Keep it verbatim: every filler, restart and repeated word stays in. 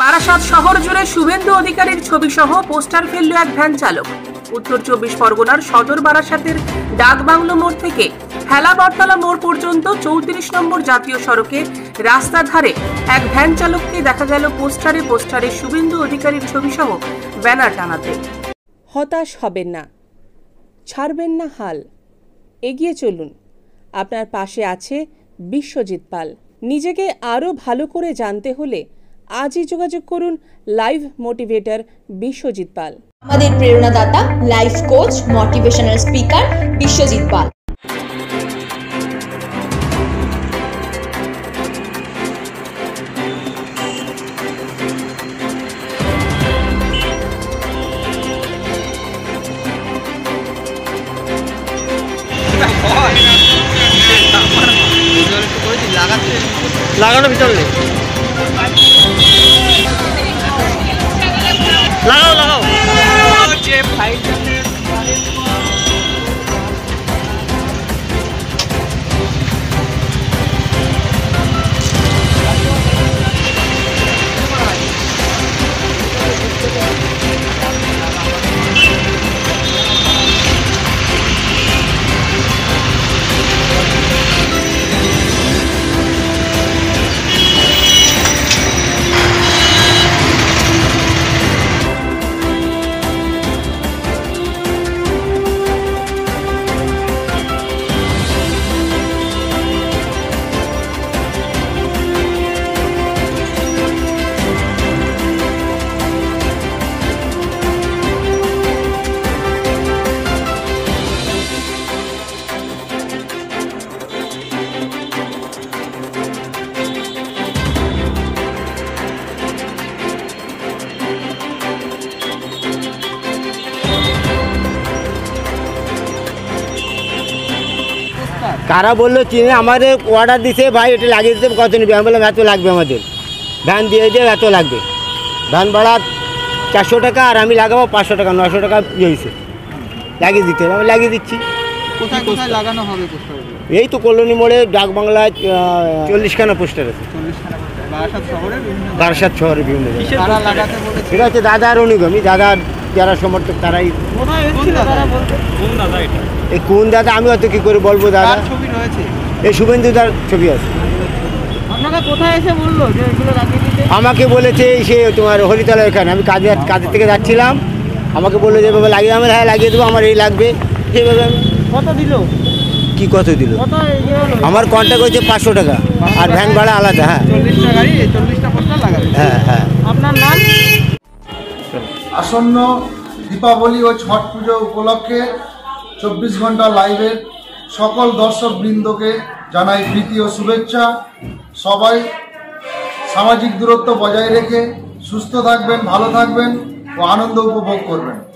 বারাসাত শহর জুড়ে শুভেন্দু অধিকারীর ছবি সহ পোস্টার ফেলল এক ভ্যান চালক। উত্তর চব্বিশ পরগনার সদর বারাসাতের ডাকবাংলো মোড় থেকে হেলাবরতলা মোড় পর্যন্ত চৌত্রিশ নম্বর জাতীয় সড়কে রাস্তার ধারে এক ভ্যান চালককে দেখা গেল পোস্টারে পোস্টারে শুভেন্দু অধিকারীর ছবি সহ ব্যানার টানাতে। হতাশ হবেন না, ছাড়বেন না হাল, এগিয়ে চলুন, আপনার পাশে আছে বিশ্বজিৎ পাল। নিজেকে আরও ভালো করে জানতে হলে আজই যোগাযোগ করুন লাইভ মোটিভেটর বিশ্বজিৎ পাল। আমাদের প্রেরণাদাতা life coach motivational speaker Biswajit Pal. লাগানো ভিতরে লাগাও লাগাও কারা বললো চিনে আমাদের অর্ডার দিছে, ভাই এটা লাগিয়ে দিতে কত নিবি? আমি বললাম এত লাগবে, আমাদের ভ্যান দিয়ে দিয়ে এত লাগবে, ভ্যান ভাড়া চারশো টাকা আর আমি লাগাবো পাঁচশো টাকা, নশো টাকা ইয়ে হয়েছে, লাগিয়ে দিতে হবে। আমি লাগিয়ে দিচ্ছি। কোথায় কোথায় লাগানো হবে? এই তো কলোনি মোড়ে ডাকবাংলায় চল্লিশখানা পোস্টার আছে, বারাসাত শহরের বিভিন্ন জায়গায়। এটা হচ্ছে দাদা আর অনুগামী, দাদার যারা সমর্থক তারাই। এই কোন দাদা আমি অত কি করে বলবো? দাদা এই শুভেন্দু দার ছবি আছে। আমাকে বলেছে সে তোমার হরিতলা এখানে, আমি কাজে কাজের থেকে যাচ্ছিলাম, আমাকে বললো যে বাবা লাগিয়ে, আমার হ্যাঁ লাগিয়ে দেবো, আমার এই লাগবে। সেইভাবে আমি কত দিল? কি কত দিল? আমার কন্ট্যাক্ট হয়েছে পাঁচশো টাকা আর ভ্যান ভাড়া আলাদা। হ্যাঁ হ্যাঁ হ্যাঁ। আপনার নাম? আসন্ন দীপাবলি ও ছট পুজো উপলক্ষে চব্বিশ ঘন্টা লাইভের সকল দর্শক বৃন্দকে জানাই প্রীতি ও শুভেচ্ছা। সবাই সামাজিক দূরত্ব বজায় রেখে সুস্থ থাকবেন, ভালো থাকবেন ও আনন্দ উপভোগ করবেন।